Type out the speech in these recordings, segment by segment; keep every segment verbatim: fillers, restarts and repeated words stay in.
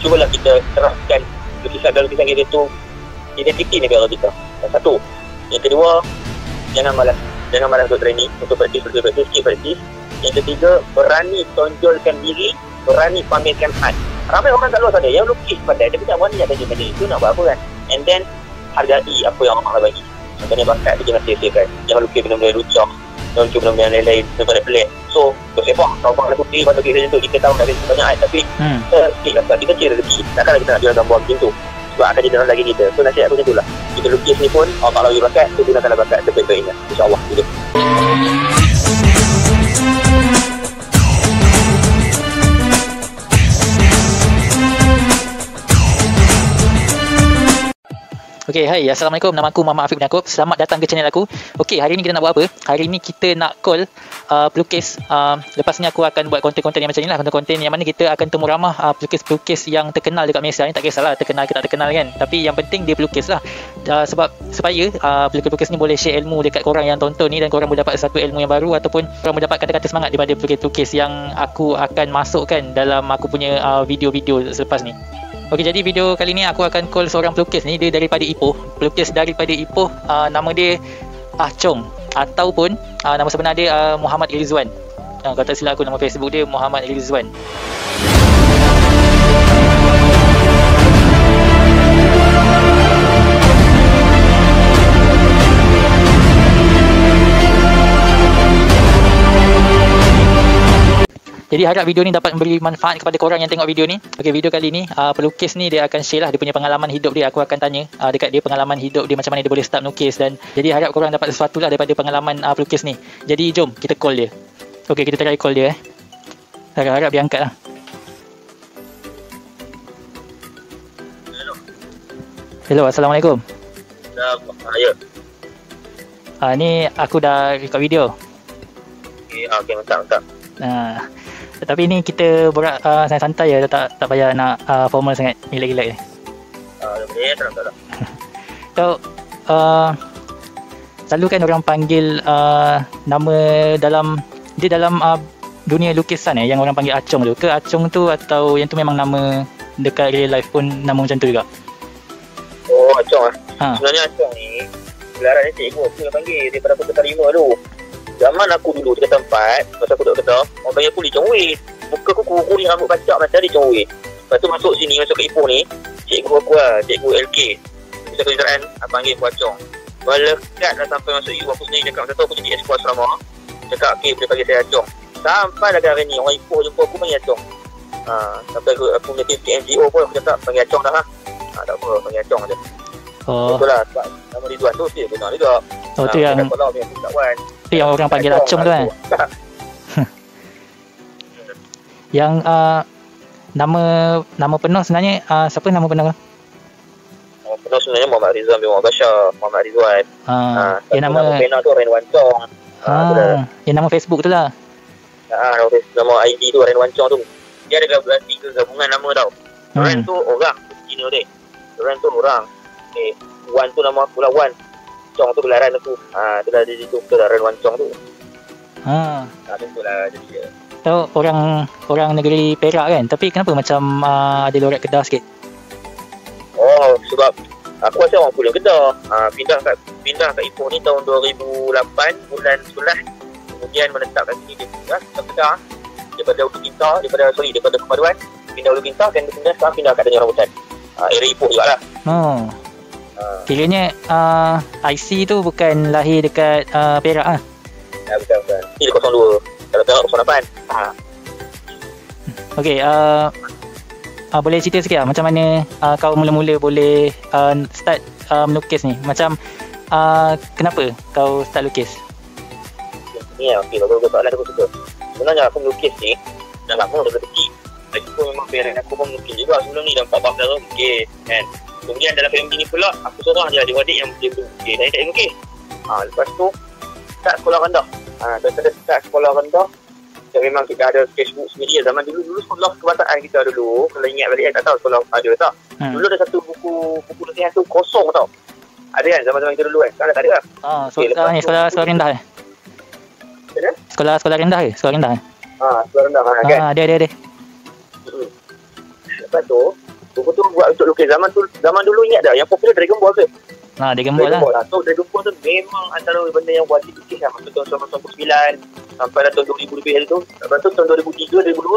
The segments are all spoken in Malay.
cubalah kita terapkan lukisan dan lukisan kita tu identiti negara kita. Yang satu. Yang kedua, jangan malas. Jangan malas untuk training, untuk praktis, untuk praktis, keep praktis. Yang ketiga, berani tonjolkan diri, berani pamerkan art. Ramai orang kat luar sana yang lukis pandai, tapi tak berani nak tunjukkan diri. Itu nak buat apa kan? And then, hargai apa yang orang Allah bagi. Contohnya bakat tu jangan sia-siakan. Jangan lukis benda-benda lucah, jangan lukis benda-benda yang lain-lain, benda-benda pelik. So, bersepak, kalau nak lukis, patut kita macam tu. Kita tahu nak ada banyak art, tapi hmm. kita sikit lah, kita kira rezeki. Takkanlah kita nak jual gambar macam tu. Sebab akan jadi orang lagi kita. So nasihat aku macam tu lah. Kita lukis ni pun Allah Ta'ala bagi bakat, kita gunakanlah bakat sebaik-baiknya, InsyaAllah gitu. Okay, hai, Assalamualaikum. Nama aku Muhammad Afiq bin Yaakob. Selamat datang ke channel aku. Okay, hari ni kita nak buat apa? Hari ni kita nak call uh, pelukis. uh, Lepas ni aku akan buat konten-konten yang macam ni lah. Konten-konten yang mana kita akan temu ramah uh, pelukis-pelukis yang terkenal dekat Malaysia ni. Tak kisahlah terkenal ke tak terkenal kan, tapi yang penting dia pelukis lah. uh, Sebab supaya uh, pelukis-pelukis ni boleh share ilmu dekat korang yang tonton ni, dan korang boleh dapat satu ilmu yang baru, ataupun korang boleh dapat kata-kata semangat daripada pelukis-pelukis yang aku akan masukkan dalam aku punya uh, video-video selepas ni. Okey, jadi video kali ni aku akan call seorang pelukis ni. Dia daripada Ipoh. Pelukis daripada Ipoh. uh, Nama dia Ah Chong, ataupun uh, nama sebenar dia uh, Muhammad Rizwan. uh, Kalau tak silap aku, nama Facebook dia Muhammad Rizwan. Jadi harap video ni dapat memberi manfaat kepada korang yang tengok video ni. Okey, video kali ni uh, pelukis ni dia akan share lah dia punya pengalaman hidup dia. Aku akan tanya uh, dekat dia pengalaman hidup dia, macam mana dia boleh start melukis, dan jadi harap korang dapat sesuatu lah daripada pengalaman uh, pelukis ni. Jadi jom kita call dia. Okey, kita try call dia eh. Harap-harap dia angkat lah. Hello. Hello, Assalamualaikum. Dah, ya. Uh, ni aku dah record video. Okey, ah, okey, mantap, mantap. Uh, tapi ni kita borak uh, santai je, tak tak payah nak uh, formal sangat, relax-relax je. Ah, boleh, tak tak tak. So, uh, selalu kan orang panggil uh, nama dalam dia dalam uh, dunia lukisan eh, yang orang panggil Acong tu. Ke Acong tu, atau yang tu memang nama dekat real life pun nama macam tu juga? Oh, Acong ah. Ha. Sebenarnya Acong ni gelaran ni cikgu aku yang panggil daripada aku terima dulu. Zaman aku dulu dekat tempat, masa aku duduk Kedah, orang panggil aku Li Chong Wei. Muka aku kuning, rambut kacak macam Li Chong Wei. Lepas tu masuk sini, masuk ke Ipoh ni, cikgu aku lah, cikgu L K, Pusat Kejuruteraan, aku panggil aku Acong. Melekat lah sampai masuk U, aku sendiri cakap, masa tu aku jadi ex-kuas asrama. Cakap, okay, boleh panggil saya Acong. Sampai dah hari ni, orang Ipoh jumpa aku panggil Acong. Ha, sampai aku, aku punya tim N G O pun aku cakap, panggil Acong dah lah. Ha, tak apa, panggil Acong je. Oh. Betul lah, sebab nama Ridwan tu dia benar juga. Oh, tu yang tu yang orang panggil Acong tu kan. Yang uh, nama nama penuh sebenarnya uh, siapa nama penuh? Nama penuh sebenarnya Muhammad Rizwan bin Muhammad Bashar, Muhammad Rizwan. Ha, uh, yang nama nama pena tu Ren Wan Chong. Ha, uh, yang nama Facebook tu lah. Ha, nama, nama I D tu Ren Wan Chong tu. Dia ada tiga gabungan nama tau. Hmm. Ren tu orang, Cina dia. Ren tu orang. Eh, Wan tu nama aku lah, Wan. Chong tu gelaran aku. Ha, tu dah jadi tu, tu dah Ren Wan Chong tu. Ha. Ha, tu lah jadi dia. So, orang orang negeri Perak kan, tapi kenapa macam uh, ada lorat Kedah sikit? Oh, sebab aku rasa orang Pulau Kedah. Ha, pindah kat pindah kat Ipoh ni tahun dua ribu lapan bulan sebelas. Kemudian menetap kat sini dia pindah ke Kedah. Daripada Ulu Bintang, daripada sorry, daripada Kepaduan, pindah Ulu Bintang, dan kemudian sekarang pindah kat Tanjung Rambutan. Ha, area Ipoh jugalah. Oh. Uh, Kiranya uh, I C tu bukan lahir dekat uh, Perak ah. Ya, bukan bukan. Ini kosong dua. Kalau Perak kosong lapan. Ha. Okey, uh, uh, boleh cerita sikit lah macam mana uh, kau mula-mula boleh uh, start uh, melukis ni? Macam uh, kenapa kau start lukis? Ni lah, okey, kalau soalan aku suka. Sebenarnya aku melukis ni dah lama dah kecil. Lagi pun memang parent aku pun mungkin juga sebelum ni dah empat belas tahun mungkin kan. Kemudian dalam family ni pula, aku seorang je adik-adik yang boleh melukis. Saya tak boleh melukis. Ha, lepas tu, start sekolah rendah. Ha, daripada start sekolah rendah, dan memang kita ada sketchbook sendiri. Zaman dulu, dulu sekolah kebangsaan kita dulu, kalau ingat balik, tak tahu sekolah ada tak. Hmm. Dulu ada satu buku buku latihan tu kosong tau. Ada kan, zaman-zaman kita dulu kan. Sekarang dah tak ada lah. Ah, so, okay, sekarang ni sekolah, sekolah rendah eh? Sekolah sekolah rendah ke? Sekolah rendah eh? Ha, sekolah rendah ha, kan? Ha, ada, ada, ada. Hmm. Lepas tu, Buku tu buat untuk lukis zaman tu. Zaman dulu ingat tak yang popular Dragon Ball ke? Ha, Dragon Ball lah. Ball lah. So Dragon Ball tu memang antara benda yang wajib lukis lah. Masa tahun sembilan puluh sembilan sampai dah tahun dua ribu lebih hari tu. Lepas tu tahun dua ribu tiga, dua ribu dua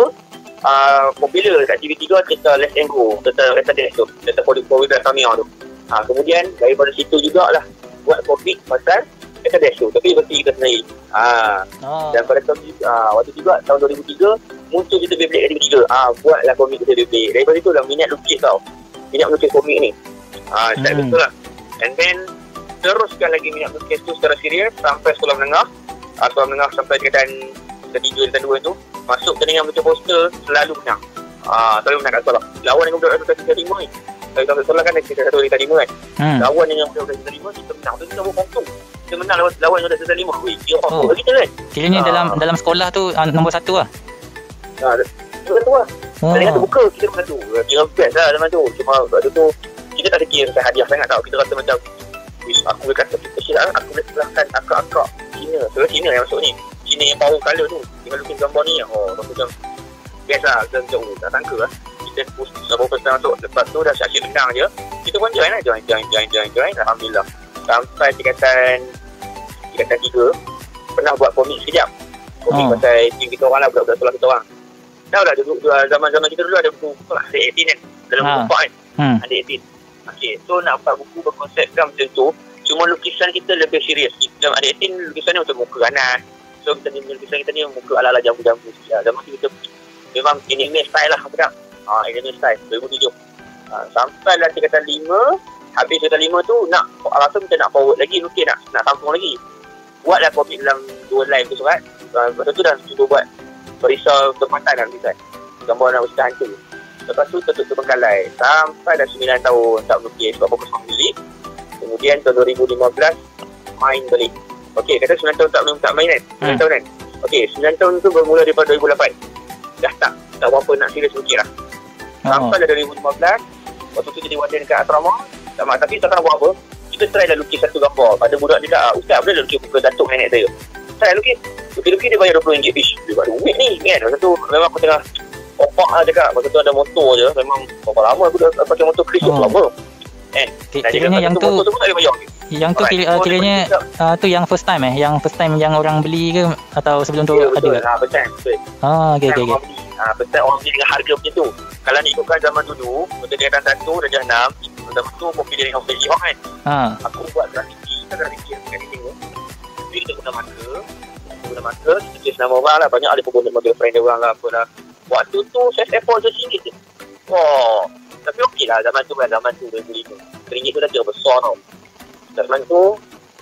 uh, popular kat T V tiga cerita Let's and Go, cerita cerita Death tu, cerita Polygram Tamiya tu. Ha, kemudian daripada situ jugalah buat komik pasal cerita Death tu, tapi versi kita sendiri. Ha. Oh. Dan pada tahun uh, waktu juga tahun dua ribu tiga muncul cerita Beyblade kat T V tiga. Ah, ha, buatlah komik cerita Beyblade. Daripada tu lah minat lukis tau. Minat melukis komik ni. Ah, ha, start hmm. betul lah. And then teruskan lagi minat lukis tu secara serius sampai sekolah menengah. Uh, sekolah menengah sampai tingkatan ketiga dan dua tu masuk ke dengan baca poster selalu menang. Ah, uh, selalu menang kat sekolah. Lawan dengan budak-budak tingkat lima ni. Kalau kat sekolah kan kita satu tingkat lima kan. Hmm. Lawan dengan budak-budak tingkat lima kita menang. Tu kita buat kontung. Kita menang lawan lawan budak tingkat lima. Wih, kira apa oh. kita kan. Kiranya uh. dalam dalam sekolah tu uh, nombor satu lah. Ah, nombor satu lah. Oh. Kali kata buka kita nombor satu. Kira best lah zaman tu. Cuma waktu tu kita tak fikir pasal hadiah sangat tau. Kita rasa macam wish aku boleh kata kita silap aku boleh selahkan akak-akak Cina. Sebab Cina yang masuk ni. Cina yang power colour tu. Dengan lukis gambar ni. Oh, rasa macam best lah. Kita macam oh, tak sangka lah. Kita post beberapa persen masuk. Lepas tu dah siap-siap menang je. Kita pun join lah. Join, join, join, join, join. Alhamdulillah. Sampai tingkatan tingkatan tiga. Pernah buat komik sekejap. Komik oh. pasal tim kita orang lah. Budak-budak sekolah kita orang. Tahu lah dulu, zaman-zaman kita dulu ada buku lah. Ada lapan belas kan. Dalam ha. buku empat kan. Hmm. Ada lapan belas. Okay, so nak buat buku berkonsepkan macam tu. Cuma lukisan kita lebih serius. Dalam ada lapan belas lukisan ni macam muka ganas. So kita ni lukisan kita ni muka ala-ala jambu-jambu. Ya, zaman tu kita memang anime style lah. Apa tak? Ha, anime style. dua ribu tujuh. Ha, sampai lah tingkatan lima. Habis tingkatan lima tu nak rasa macam nak forward lagi. Lukis nak, nak sambung lagi. Buatlah komik dalam dua live tu surat. Lepas tu dah cuba buat perisau tempatan dalam lukisan. Gambar nak usaha hantu. Lepas tu tutup terbengkalai. Sampai dah sembilan tahun tak melukis. Sebab fokus on music. Kemudian tahun dua ribu lima belas main balik. Okey, kata sembilan tahun tak tak main kan? sembilan hmm. tahun kan? Okey, sembilan tahun tu bermula daripada dua ribu lapan. Dah tak tak berapa nak serius lukis lah. Sampai oh. dah dua ribu lima belas. Waktu tu jadi warden dekat asrama. Tak mak, tapi tak tahu buat apa. Kita try lah lukis satu gambar. Ada budak dia kata, ustaz boleh lukis muka datuk nenek saya. Try lukis. Lukis-lukis dia bayar dua puluh ringgit. Ish, dia buat duit ni kan. Masa tu memang aku tengah opak lah cakap. Masa tu ada motor je. Memang berapa lama aku dah pakai motor Chris tu. Lama. Eh, kiranya yang tu, tu yang tu kira, uh, kiranya uh, tu yang first time eh, yang first time yang orang beli ke atau sebelum tu ya, ada betul. Ha, first time, betul. Ah, okey okey okey. Ha, first time orang beli dengan harga macam tu. Kalau nak ikutkan zaman dulu, untuk tingkatan satu darjah enam, zaman tu kopi dari Hong Kong kan. Ha. Aku buat grafiti, kita grafiti kan ni tengok. Jadi kita guna marker, kita guna marker, kita tulis nama orang lah, banyak ada pun guna marker friend dia orang lah apa lah. Waktu tu saya effort je ringgit je. Wah. Tapi okey lah zaman tu kan, zaman tu dua ribu lima. Ringgit tu dah kira besar tau. Zaman tu,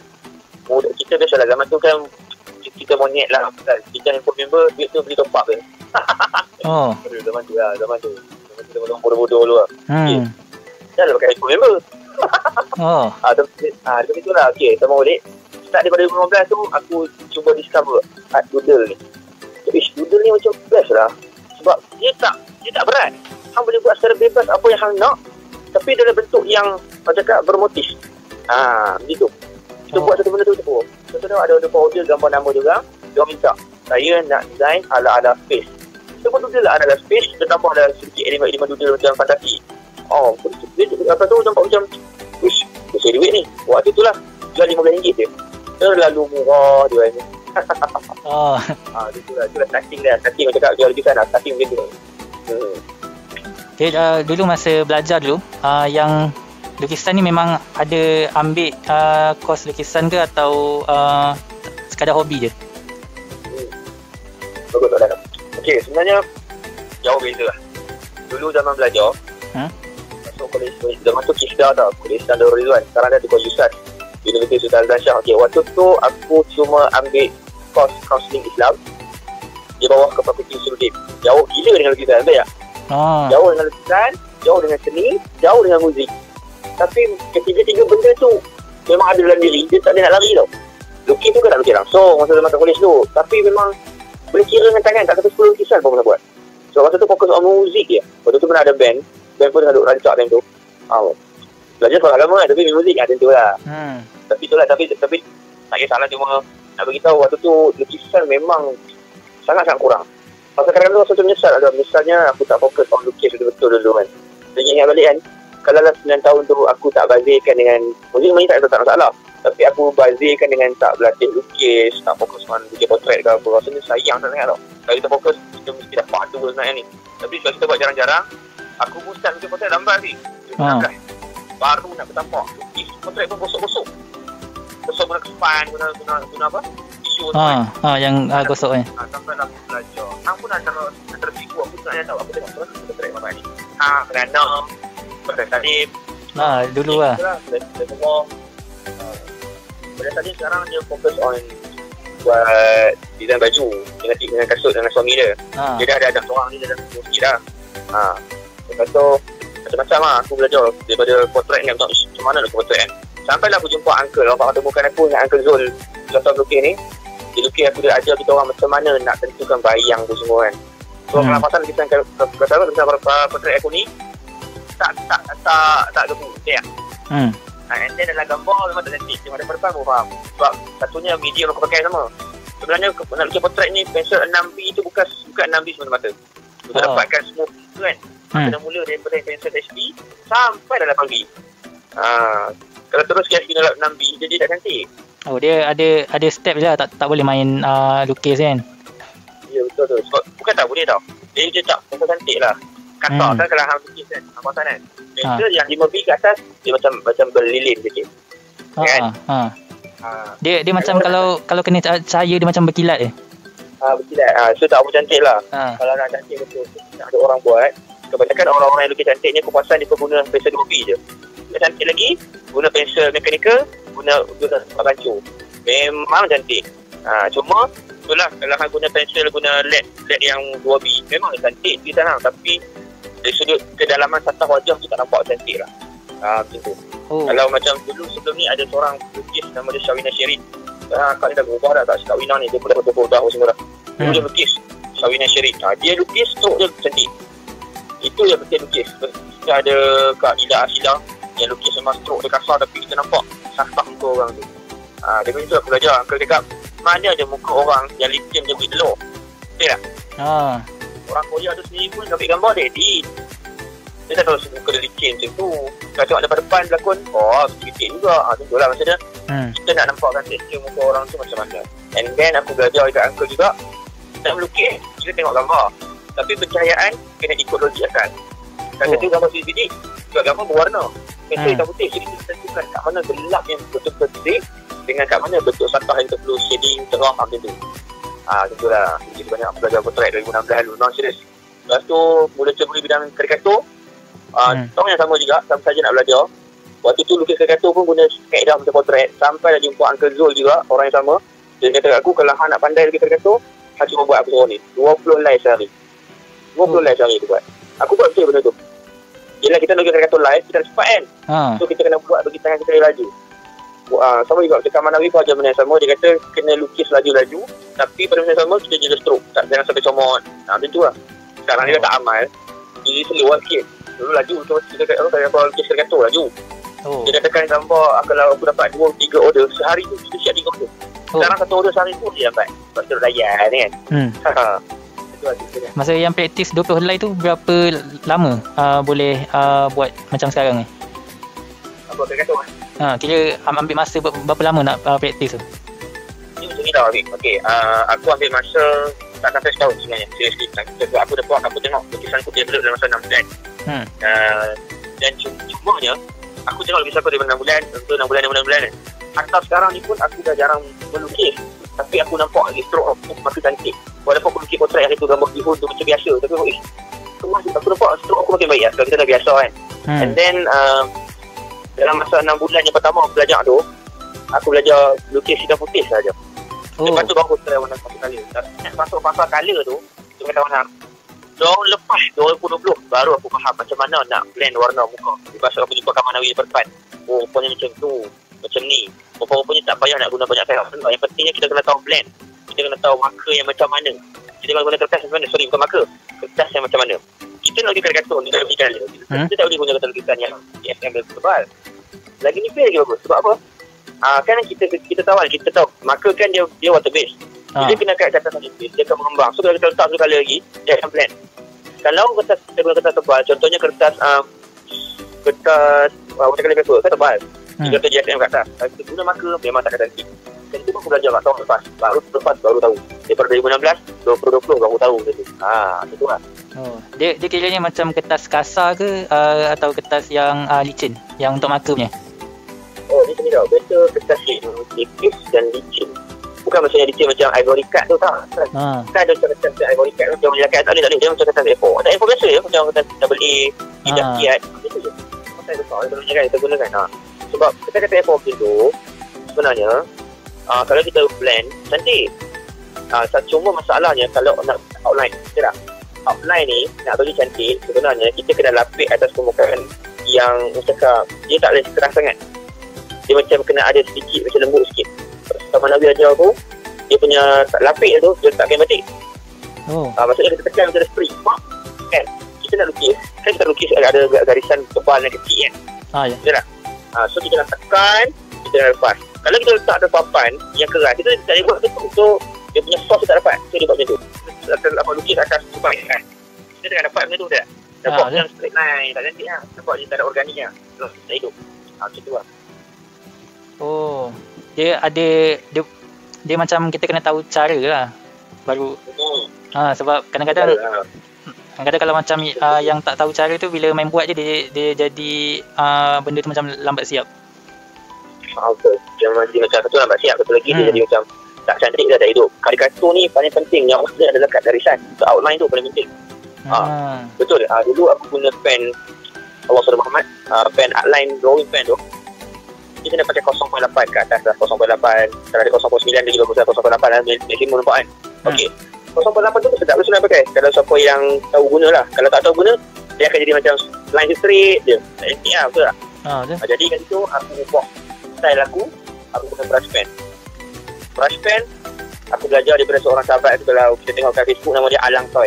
kita biasalah zaman tu kan, kita monyet lah. Kita handphone member, duit tu beli top up je. Oh. Zaman tu lah, zaman tu. Zaman tu zaman bodoh-bodoh dulu lah. Hmm. Okay. Dah lah pakai handphone member. Oh. Ah, tapi, ah, tapi tu lah. Okay, sama balik. Start daripada dua ribu lima belas tu, aku cuba discover art doodle ni. Tapi doodle ni macam best lah. Sebab dia tak, dia tak berat. Hang boleh buat secara bebas apa yang hang nak, tapi dalam bentuk yang macam cakap bermotif. Ah, begitu. Kita oh. buat satu benda tu tu. Contohnya ada ada order gambar nama dia orang, dia minta saya nak design ala-ala space. Kita pun doodle lah ala-ala space, kita tambah ada sedikit elemen-elemen doodle macam fantasi. Oh, dia apa tu nampak macam wish, besar duit ni. Waktu tu lah jual lima belas ringgit je. Terlalu murah dia ni. Oh. Ah, itu lah, itu lah starting dia. Starting macam cakap jual lukisan lah, starting macam tu. Hmm. Okay, uh, dulu masa belajar dulu, uh, yang lukisan ni memang ada ambil uh, kos lukisan ke atau uh, sekadar hobi je? Hmm. Bagus tak ada. Okey, sebenarnya jauh beza lah. Dulu zaman belajar, hmm? masuk kolej, zaman tu Kisda tau, kolej Standar Rizwan. Sekarang dah tukar Yusat, Universiti Sultan Azhar Shah. Okey, waktu tu aku cuma ambil kos kaunseling Islam di bawah Fakulti Usuluddin. Jauh gila dengan lukisan, betul tak? Ah. Jauh dengan lukisan, jauh dengan seni, jauh dengan muzik. Tapi ketiga-tiga benda tu memang ada dalam diri, dia tak ada nak lari tau. Lukis tu kan tak lukis langsung masa masa kolej tu, tapi memang boleh kira dengan tangan, tak sampai sepuluh lukisan pun pernah buat. So masa tu fokus on muzik je. Waktu tu pernah ada band, band pun dah duk rancak time tu. Ah. Belajar sekolah agama kan, tapi muzik lah tentu lah. Hmm. Tapi tu lah, tapi tapi tak kisahlah, cuma nak beritahu waktu tu lukisan memang sangat-sangat kurang. Pasal kadang-kadang rasa tu menyesal lah. Misalnya aku tak fokus on lukis betul-betul dulu kan. Saya ingat balik kan, kalau dalam sembilan tahun tu aku tak bazirkan dengan mungkin sebenarnya tak ada tak masalah, tapi aku bazirkan dengan tak berlatih lukis, tak fokus on lukis potret ke apa, rasanya sayang sangat tau. Kalau kita fokus, kita mesti dapat tu sebenarnya ni. Tapi kalau kita buat jarang-jarang, aku pun start lukis potret lambat ni. Ha. Baru nak bertampak lukis potret pun gosok-gosok. Gosok guna kespan, guna, guna, guna apa? Tisu ha, ha, yang ha, gosok ni. Ha, sampai lah aku belajar. Aku pun antara, antara cikgu aku sebenarnya tahu, aku tengok terus potret apa ni. Ha, kerana potret salib. Ha, dulu lah. Kita semua pada tadi sekarang dia fokus on buat design baju dengan, dengan kasut dengan suami dia. Ha. Dia dah ada anak seorang ni, dia dah kurus sikit dah. Ha. Lepas tu macam-macam lah aku belajar daripada potret ni, macam mana nak potret kan. Sampailah aku jumpa uncle, orang temukan aku dengan Uncle Zul, contoh lukis ni. Dia lukis aku, dia ajar kita orang macam mana nak tentukan bayang tu semua kan. So hmm. Kalau pasal lukisan kata apa, potret aku ni tak tak tak tak gebu, ya. Hmm. Ha, and then dalam gambar memang tak cantik. Tengok daripada depan pun faham. Sebab satunya medium aku pakai sama. Sebenarnya nak lukis potret ni, pensel enam B tu bukan bukan enam B semata-mata. Kita oh. dapatkan semua tu kan. Hmm. Kena mula daripada pensel H B sampai dalam lapan B. Ha, kalau terus H B dalam enam B, jadi tak cantik. Oh, dia ada ada step je lah. Tak, tak boleh main uh, lukis kan. Ya, betul tu. Sebab bukan tak boleh tau. Dia je tak pensel cantik lah. Kata hmm. kan kalau hang lukis kan, hang pasal kan. Pensel ha. yang lima B ke atas, dia macam macam berlilin sikit. Ha, kan? Ha. Ha. Dia dia macam kalau kalau kena cahaya dia macam berkilat je. Ah ha, berkilat. Ah ha, so tak apa cantik lah. Ha. Kalau nak cantik betul, nak ada orang buat. Kebanyakan orang-orang yang lukis cantik ni aku perasan dia guna pensel dua B je. Dia cantik lagi, guna pensel mekanikal, guna guna rancu. Memang cantik. Ah ha, cuma itulah kalau hang guna pensel guna L E D L E D yang dua B memang cantik di sana, tapi dari sudut kedalaman satah wajah tu tak nampak cantik lah. Haa, macam tu. Oh. Kalau macam dulu sebelum ni ada seorang lukis nama dia Syawina Syirin. Haa, kak dia dah berubah dah, tak cakap Wina ni. Dia pun dah berubah dah semua dah. Hmm. Dia lukis Syawina Syirin. Haa, dia lukis stroke dia cantik. Itu yang betul lukis. Kita ada Kak Ida Asila yang lukis memang stroke dia kasar, tapi kita nampak sasah muka orang tu. Haa, dia macam tu aku belajar. Uncle cakap, mana ada muka orang yang licin dia boleh telur. Betul tak? Haa. Orang Korea tu sendiri pun ambil gambar dia edit. Dia tak tahu muka dia licin macam tu. Kalau tengok depan depan berlakon, oh sedikit juga. Ha, tentulah macam dia. Hmm. Kita nak nampakkan texture muka orang tu macam mana. And then aku belajar dekat uncle juga. Nak melukis, kita tengok gambar. Tapi pencahayaan kena ikut logik akal. Kalau oh. tu gambar sedikit, juga gambar berwarna. Pensel hitam hmm. putih. Jadi kita tentukan kat mana gelap yang betul-betul sedih dengan kat mana bentuk satah yang perlu shading cerah macam tu. Ah, tentulah. Jadi banyak aku belajar potret dua ribu enam belas dulu. Non serius. Lepas tu mula ceburi bidang karikatur. Ah, hmm. tahun yang sama juga, sama saja nak belajar. Waktu tu lukis karikatur pun guna kaedah macam potret. Sampai dah jumpa Uncle Zul juga, orang yang sama. Dia kata kat aku, kalau hang nak pandai lukis karikatur, hang cuma buat apa seorang ni. dua puluh live sehari. dua puluh live sehari tu buat. Aku buat betul benda tu. Yelah kita lukis karikatur live, kita nak cepat kan. Ha. So kita kena buat bagi tangan kita laju. Uh, sama juga macam Kamanawi pun ajar benda yang sama. Dia kata kena lukis laju-laju, tapi pada masa yang sama kita jaga stroke, tak jangan sampai comot. Nah, macam tu lah. Sekarang dia tak amal, jadi slow lah sikit. Dulu laju, kita kata kalau lukis karikatur laju. Oh. Dia katakan gambar, kalau aku dapat dua tiga order sehari tu, kita siap tiga order. Oh. Sekarang satu order sehari pun dia dapat. Sebab kita layan kan. Hmm. Masa yang praktis dua puluh helai tu berapa lama uh, boleh uh, buat macam sekarang ni? Apa karikatur kan? Ha, kira ambil masa berapa lama nak uh, praktis tu? Ini macam ni tau, Abik. Okay, uh, aku ambil masa tak sampai setahun sebenarnya. Seriously. Sebab aku dah buat, aku tengok lukisan aku develop dalam masa enam bulan. Hmm. Uh, dan cumanya, aku tengok lukisan aku daripada enam bulan, untuk enam bulan, enam bulan, enam bulan. Atau sekarang ni pun aku dah jarang melukis. Tapi aku nampak lagi stroke aku makin cantik. Walaupun aku lukis potret hari tu, gambar bihun tu macam biasa. Tapi aku, eh, aku nampak stroke aku makin baik lah. Sebab kita dah biasa kan. Hmm. And then, uh, dalam masa enam bulan yang pertama aku belajar tu, aku belajar lukis hitam putih sahaja. Oh. Lepas tu baru aku try warna pasal colour. Dan masuk pasal colour tu, tu kata orang, tahun lepas dua ribu dua puluh baru aku faham macam mana nak blend warna muka. Lepas tu aku jumpa Kamanawi depan. Oh, rupanya macam tu, macam ni. Rupa-rupanya tak payah nak guna banyak kain. Yang pentingnya kita kena tahu blend. Kita kena tahu marker yang macam mana. Kita kalau guna kertas macam mana? Sorry, bukan marker. Kertas yang macam mana. Kita nak pergi karikatur, kita nak pergi kali. Kita tak boleh guna kertas lukisan yang S M tebal. Lagi nipis lagi bagus. Sebab apa? Ah, kan kita kita tahu kan, kita tahu marker kan dia dia water based. Ha. Dia kena kat kertas nipis, dia akan mengembang. So kalau kita letak satu kali lagi, dia akan blend. Kalau kertas kita guna kertas tebal, contohnya kertas uh, kertas uh, watercolor paper kan tebal. Hmm. tiga ratus G S M kat atas. Tapi kita guna marker memang tak ada cantik. Dan itu pun aku belajar kat tahun lepas. Baru lepas baru tahu. Daripada dua ribu enam belas, dua ribu dua puluh baru tahu macam tu. Ha, itu lah. Oh, dia dia kiranya macam kertas kasar ke uh, atau kertas yang uh, licin yang untuk marker punya? Oh, dia macam ni tau. Beza kertas tipis dan licin. Bukan macam yang licin macam ivory card tu tak. Ha. Kan ada macam kertas ivory card tu. Macam dia tak boleh, tak boleh. Dia macam kertas A four. Tak A four biasa je. Macam kertas double A, tidak Ah. kiat. Itu je. Kertas besar. Selalunya kan kita gunakan. Ha. Sebab kita kata A four macam tu, sebenarnya, uh, kalau kita blend, cantik. Uh, cuma masalahnya kalau nak outline. Betul tak? Outline ni, nak bagi cantik, sebenarnya kita kena lapik atas permukaan yang cakap, dia tak boleh keras sangat. Dia macam kena ada sedikit, macam lembut sikit. Sama Nabi ajar aku, dia punya lapik tu, dia letakkan batik. Oh. Uh, maksudnya kita tekan macam ada spray. Kan? Kita nak lukis, kan kita lukis ada garisan tebal dan kecil kan? Ah, ya. Betul tak? Uh, so kita nak tekan, kita nak lepas. Kalau kita letak ada papan yang keras, kita tak boleh buat macam tu. So, dia punya source tak dapat. So, dia buat macam tu. Kita dapat lukis atas tupai kan? Kita tak dapat macam tu tak? Dapat Ah, macam straight line, tak cantik lah. Nampak dia tak ada organik lah. So, tak hidup. Ha, macam tu lah. Oh. Dia ada dia dia macam kita kena tahu cara lah. Baru Hmm. ha sebab kadang-kadang Ha. kadang-kadang kalau macam uh, yang tak tahu cara tu bila main buat je dia dia jadi uh, benda tu macam lambat siap. Ha, betul. Dia masih macam satu lambat siap. Satu lagi Hmm. dia jadi macam tak cantik dah, tak hidup. Karikatur ni paling penting. Yang maksudnya adalah kat garisan. So, outline tu paling penting. Ha. Ah. Betul. Ha, dulu aku guna pen Allah Subhanahu Muhammad, uh, pen outline drawing pen tu. Kita nak pakai kosong koma lapan ke atas lah. kosong koma lapan. Kalau ada kosong koma sembilan, dia juga guna kosong koma lapan lah. Maksimum nampak kan. Hmm. Okey. kosong koma lapan tu sedap tu senang pakai. Kalau siapa yang tahu guna lah. Kalau tak tahu guna, dia akan jadi macam line straight je. Tak cantik lah, betul tak? Ha, betul. Ha, jadi kat situ, aku ubah style aku. Aku guna brush pen. Brush pen, aku belajar daripada seorang sahabat tu. Kalau kita tengok kat Facebook, nama dia Alang Toy.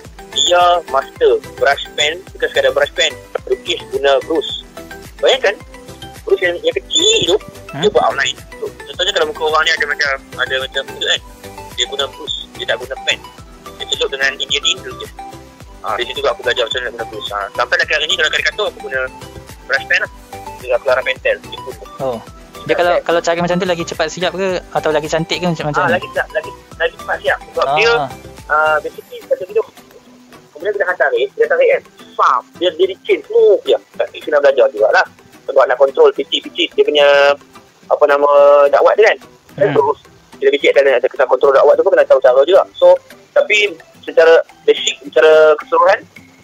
Dia master brush pen, bukan sekadar brush pen, lukis guna brush. Bayangkan, brush yang, yang kecil tu, Hmm? dia buat outline. So, contohnya kalau muka orang ni ada macam ada macam tu kan, dia guna brush, dia tak guna pen. Dia celup dengan Indian ink tu je. Ha, di situ aku belajar macam mana nak guna brush. Ha, sampai dekat hari ni kalau karikatur aku guna brush pen lah. Dia aku larang pentel. Itu. Oh. Dia kalau kalau cara macam tu lagi cepat siap ke atau lagi cantik ke macam macam Ah, ni? lagi tak, lagi lagi cepat siap. Sebab Ah. dia uh, basically macam video. Kemudian kita akan tarik, kita tarik kan. Faham. Dia dia licin smooth je. Kita kena belajar jugalah. Sebab nak control pitch-pitch dia punya apa nama dakwat dia kan. Dan Hmm. terus kita fikir dan ada kena control dakwat tu pun kena tahu cara juga. So, tapi secara basic, secara keseluruhan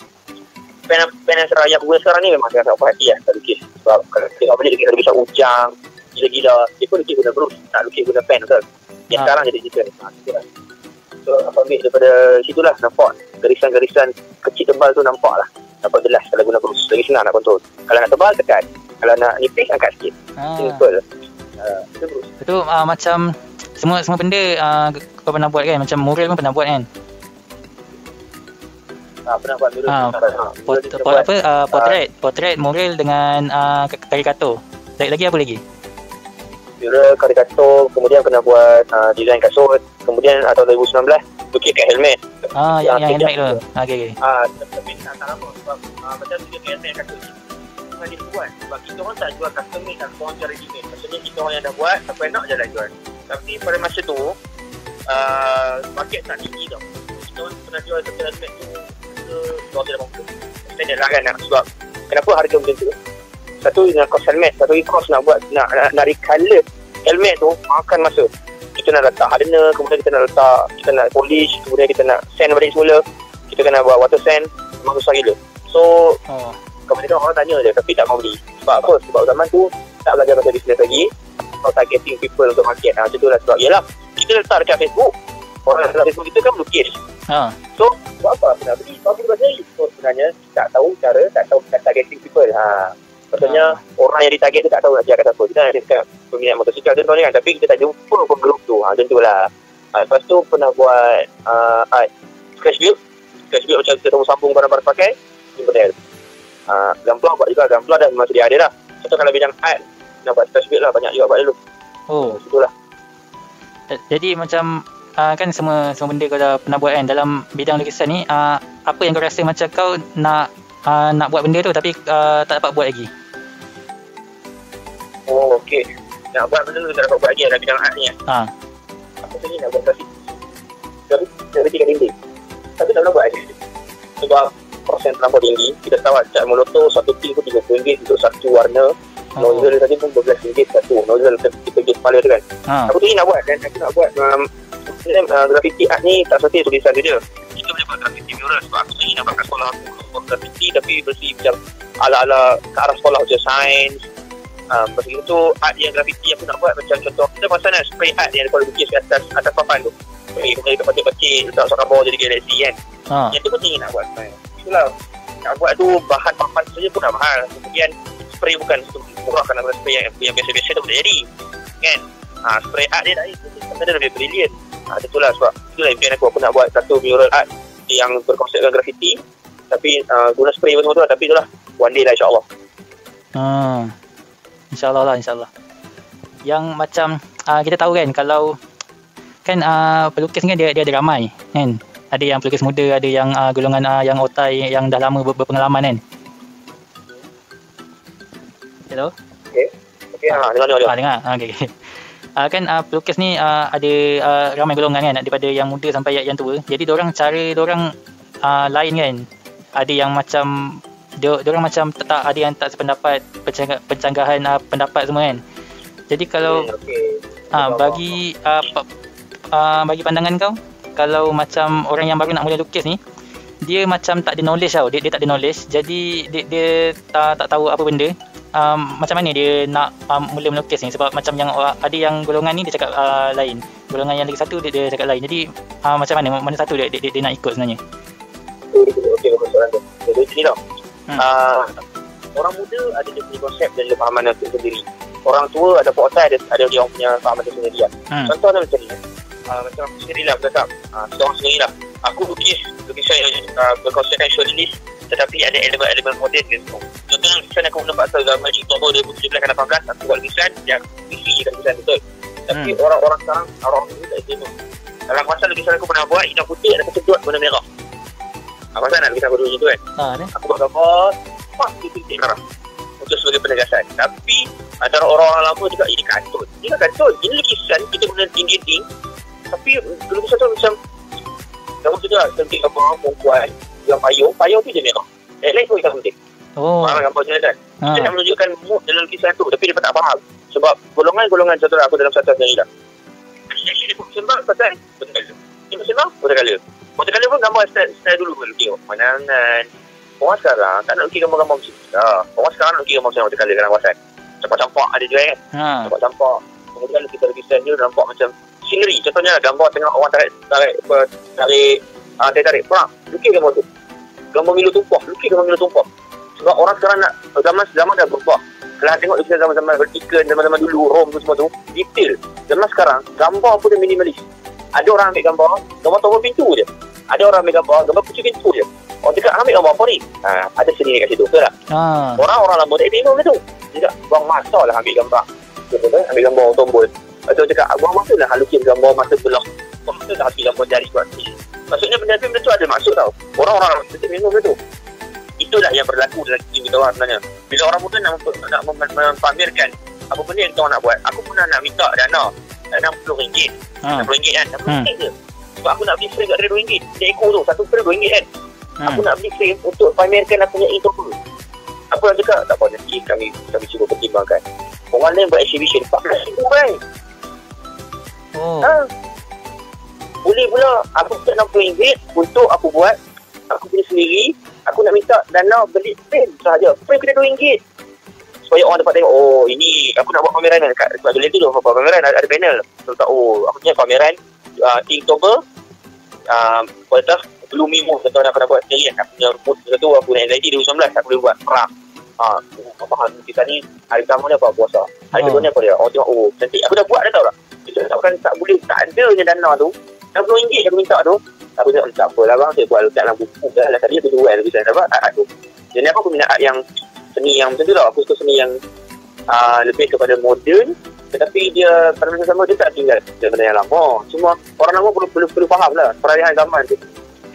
pen pen yang sekarang yang aku guna sekarang ni memang sangat perhati lah tak lukis. Sebab kalau kita tengok balik kita lukis ujang gila-gila, dia pun lukis guna brush, tak lukis guna pen betul. Yang Ha. sekarang jadi different. Ha, itulah. So aku ambil daripada situlah, nampak garisan-garisan kecil tebal tu nampak lah, nampak jelas kalau guna brush. Lagi senang nak kontrol. Kalau nak tebal tekan, kalau nak nipis angkat sikit. Ha. Simple. Uh, itu brush. Itu uh, macam semua semua benda uh, kau pernah buat kan? Macam mural pun pernah buat kan? Ha, pernah buat dulu. Ah, Ha, Pot, kita pot, buat, apa uh, potret, potret mural dengan uh, karikatur. Lagi, lagi apa lagi? mural, karikatur, kemudian pernah buat uh, design kasut, kemudian uh, tahun dua ribu sembilan belas lukis kat helmet. Ah, yang yang kejap handmade tu. tu. Ah, okey okey. Ah, tapi tak tak lama sebab uh, macam tu dia K S M kasut ni. Bukan dia buat. Sebab kita orang tak jual custom made, tak orang jual ready made. Maksudnya kita orang yang dah buat, siapa yang nak je lah jual. Tapi pada masa tu, uh, market tak tinggi tau. Kita orang pernah jual satu helmet tu ke dua ratus lapan puluh. Standard lah kan nak. Sebab kenapa harga macam tu? Satu nak cost helmet, satu lagi cost nak buat, nak, nak, nak recolor helmet tu makan masa. Kita nak letak hardener, kemudian kita nak letak, kita nak polish, kemudian kita nak sand balik semula, kita kena buat water sand, memang susah gila. So, Oh. kemudian orang tanya je tapi tak mau beli. Sebab apa? Sebab zaman tu tak belajar pasal bisnes lagi, atau targeting people untuk market. Ha, macam tu lah sebab, yelah, kita letak dekat Facebook, orang dalam Facebook kita kan melukis. Ha. So, buat apa aku nak beli? Sebab aku belajar so, sebenarnya tak tahu cara, tak tahu targeting people. Ha. Maksudnya, orang yang ditarget tu tak tahu nak cakap apa. Kita nak cakap peminat motosikal contoh ni kan, tapi kita tak jumpa pun grup tu. Ha, macam tu lah. Ha, lepas tu pernah buat uh, art scratch build. Scratch build macam kita tahu sambung barang-barang pakai, ni model. Uh, Gamplar buat juga, Gamplar dah memang sedia ada dah. Contoh kalau bidang art, nak buat scratch build lah, banyak juga buat dulu. Oh. Itulah. Jadi macam uh, kan semua semua benda kau dah pernah buat kan dalam bidang lukisan ni, uh, apa yang kau rasa macam kau nak uh, nak buat benda tu tapi uh, tak dapat buat lagi. Oh, okey. Nak buat benda tu tak dapat buat lagi dalam bidang art ni. Ha. Aku sendiri nak buat grafiti. Tapi grafiti kat dinding. Tapi tak nak buat lagi. Sebab persen terlampau tinggi. Kita tahu cat Molotow satu tip pun tiga puluh ringgit untuk satu warna. Oh. Nozzle tadi pun dua belas ringgit satu. Nozzle kita pergi kepala tu kan. Ha. Aku sendiri nak buat dan aku nak buat um, uh, grafiti art ni tak seperti tulisan tu je. Kita boleh buat grafiti mural sebab aku sendiri nak buat kat sekolah aku buat grafiti tapi bersih macam ala-ala ke arah sekolah macam sains. Um, Lepas itu art yang grafiti aku nak buat macam contoh kita pasal nak spray art yang kalau lukis kat atas atas papan tu. Spray kemudian kita pacik-pacik letak sokat bawah jadi galaksi kan. Ha. Yang tu pun tinggi nak buat. Itulah nak buat tu bahan papan saja pun dah mahal. Kemudian spray bukan murah kerana spray yang, yang biasa-biasa tu boleh jadi kan. Ha, spray art dia dah sebenarnya lebih brilliant. Ha, itulah sebab itulah impian aku aku nak buat satu mural art yang berkonsepkan grafiti tapi uh, guna spray betul-betul tapi itulah one day lah insyaAllah. Hmm. InsyaAllah lah, insyaAllah. Yang macam uh, kita tahu kan kalau kan uh, pelukis ni kan dia, dia ada ramai kan. Ada yang pelukis muda, ada yang uh, golongan uh, yang otai yang dah lama ber, berpengalaman kan. Hello? Okay. Okay, ha, dengar, dengar. Ha, dengar. Ha, okay. Uh, kan uh, pelukis ni uh, ada uh, ramai golongan kan, daripada yang muda sampai yang, yang tua. Jadi diorang cara diorang uh, lain kan. Ada yang macam dia orang macam tak ada yang tak sependapat, pencangga, pencanggahan uh, pendapat semua kan. Jadi kalau okay, okay. Uh, bagi uh, uh, bagi pandangan kau, kalau macam orang yang baru nak mula lukis ni, dia macam tak ada knowledge tau. Dia, dia tak ada knowledge. Jadi dia, dia tak, tak tahu apa benda. Um, macam mana dia nak um, mula melukis ni. Sebab macam yang uh, ada yang golongan ni dia cakap uh, lain. Golongan yang lagi satu dia, dia cakap lain. Jadi uh, macam mana? Mana satu dia, dia, dia nak ikut sebenarnya? Okey, bagus soalan tu. Jadi sini tau. Hmm. Uh, orang muda ada dia punya konsep dan dia fahaman itu sendiri. Orang tua ada portal, ada ada dia punya fahaman itu sendiri. Hmm. Contohnya macam ni. Uh, macam aku sendiri lah, berkata. Uh, seorang sendiri lah. Aku lukis lukisan yang uh, berkonsepkan surrealist tetapi ada elemen-elemen moden di situ. Contohnya lukisan aku mula pasal zaman Oktober dua ribu tujuh belas dan lapan belas aku buat lukisan yang isi je lukisan betul. Tapi hmm. orang-orang sekarang, orang muda tak terima. Dalam masa lukisan aku pernah buat, hitam putih ada kesedut warna merah. Apa pasal nak lukisan aku dulu macam tu kan? Ha, aku buat gambar, pas titik-titik merah. Untuk sebagai penegasan. Tapi antara orang-orang lama juga, ini kartun. Ini kartun. Ini lukisan, kita guna tinggi-tinggi. Tapi lukisan tu macam kamu juga cantik gambar perempuan yang payung, payung tu je merah. Eh, lain pun hitam putih. Oh. Faham gambar macam kan? Ha. Kita nak menunjukkan mood dalam lukisan tu, tapi dia tak faham. Sebab golongan-golongan contoh aku dalam satu sendiri lah. Actually, dia pun sembang pasal watercolor. Dia pun sembang watercolor. Watercolor pun gambar style, style dulu pun lukis. Pandangan. Orang sekarang tak nak lukis gambar-gambar macam tu lah. Orang sekarang nak lukis gambar macam watercolor dalam kawasan. Campak-campak ada juga kan? Ha. Campak-campak. Kemudian lukisan-lukisan dia nampak macam scenery. Contohnya gambar tengok orang tarik tarik apa, tarik uh, tarik perang. Lukis gambar tu. Gambar Milo tumpah, lukis gambar Milo tumpah. Sebab orang sekarang nak zaman zaman dah berubah. Kalau tengok lukisan zaman-zaman vertical, zaman-zaman dulu Rom tu semua tu, detail. Zaman sekarang gambar pun dia minimalis. Ada orang ambil gambar, gambar tombol pintu je. Ada orang ambil gambar, gambar kunci pintu je. Orang cakap ambil gambar apa ni? Ha, ada seni kat situ, betul tak? Ha. Orang-orang lama tak terima macam tu. Dia cakap buang masa lah ambil gambar. Betul, ambil gambar tombol. Lepas tu cakap, buang masa lah lukis gambar masa belah. Buang masa lah ambil gambar jari buat ni. Maksudnya benda-benda benda tu ada maksud tau. Orang-orang mesti minum benda tu. Itulah yang berlaku dalam tim kita orang sebenarnya. Bila orang muda nak, nak mempamerkan apa benda yang kita orang nak buat, aku pernah nak minta dana enam puluh ringgit. Ha. enam puluh ringgit kan? enam puluh ringgit hmm. je. Sebab aku nak beli frame kat dua ringgit. Dia ekor tu, satu frame dua ringgit kan? Hmm. Aku nak beli frame untuk pamerkan aku punya e-topper. Aku nak cakap, tak apa nanti kami kami cuba pertimbangkan. Orang lain buat exhibition empat belas ribu kan? Oh. Ha? Boleh pula aku minta enam puluh ringgit untuk aku buat aku punya sendiri. Aku nak minta dana beli frame sahaja. Frame kena dua ringgit. Supaya orang dapat tengok, oh ini aku nak buat pameran dekat sebab dulu tu buat pameran ada, ada panel. So tak, oh aku punya pameran uh, Oktober uh, kualitas belum mimo contohnya aku nak buat sendiri kan. Aku punya rumput satu aku nak L E D dua ribu sembilan belas aku boleh buat perang. Ha, uh, faham kita ni hari pertama ni apa puasa. Hari kedua ni apa dia? Oh tengok, oh cantik. Aku dah buat dah tau tak? Kita takkan tak boleh tak adanya dana tu. enam puluh ringgit aku minta tu. Aku cakap tak apa lah bang, saya buat letak dalam buku dah lah. Tadi aku jual lebih saya dapat art tu. Jadi aku minat art yang seni yang macam tu lah. Aku suka seni yang uh, lebih kepada moden, tetapi dia pada masa sama dia tak tinggal daripada yang lama. Cuma orang lama perlu perlu, perlu faham lah peralihan zaman tu kan.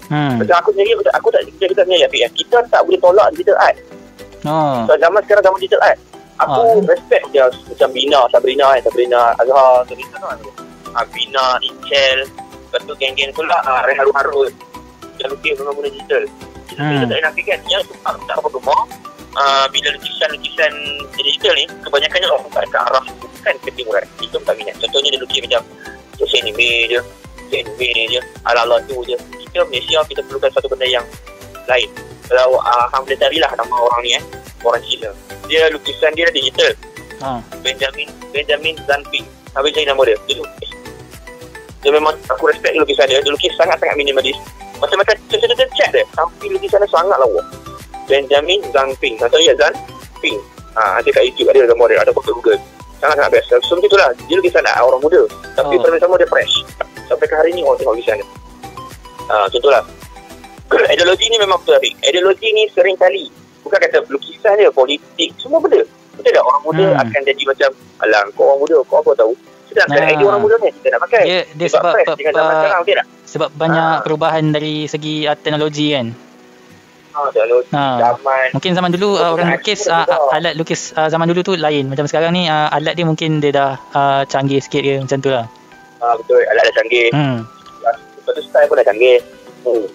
Hmm. Macam aku sendiri, aku tak, aku tak kita, kita sebenarnya Afiq, kita tak boleh tolak digital art. Oh. So, zaman sekarang zaman digital art, aku Oh. respect dia macam Bina, Sabrina kan, Sabrina Azhar, Sabrina kan. Ah, Bina, Ichel, lepas tu geng-geng tu lah, ah, Rehan Harun, yang lukis dengan guna digital. Kita Hmm. tak nak nafikan, yang suka tak apa gemar, ah, bila lukisan-lukisan digital ni, kebanyakannya orang bukan ke arah, bukan ke timuran. Itu tak minat. Contohnya dia lukis macam anime je, anime je, ala-ala tu je. Kita Malaysia, kita perlukan satu benda yang lain. Kalau uh, hang boleh carilah nama orang ni eh, orang Cina. Dia lukisan dia digital. Ha. Benjamin Benjamin Zanping. Habis cari nama dia. Dia lukis. Dia memang aku respect lukisan dia. Dia lukis sangat-sangat minimalis. Macam-macam cerita-cerita chat dia. Tapi lukisan dia sangat lawa. Benjamin Zanping. Atau ya Zanping. Ha, nanti kat YouTube ada gambar dia. Ada foto Google. Sangat-sangat best. So macam itulah. Dia lukisan lah orang muda. Tapi Oh. pada sama dia fresh. Sampai ke hari ni orang tengok lukisan dia. Ha, contohlah. Ideologi ni memang betul, Afiq. Ideologi ni sering kali bukan kata lukisan dia, politik, semua benda. Betul tak? Orang muda Hmm. akan jadi macam, alah kau orang muda, kau apa tahu. Sedangkan Nah. idea orang muda ni kita nak pakai. Dia, dia sebab sebab fresh sebab, dengan zaman uh, sekarang, betul tak? sebab banyak Ah. perubahan dari segi uh, teknologi kan. Ha, teknologi, Ha. zaman. Mungkin zaman dulu uh, orang lukis uh, alat lukis uh, zaman dulu tu lain. Macam sekarang ni uh, alat dia mungkin dia dah uh, canggih sikit dia macam tu lah. Ha, betul, alat dah canggih. Hmm. Lepas tu style pun dah canggih. Hmm.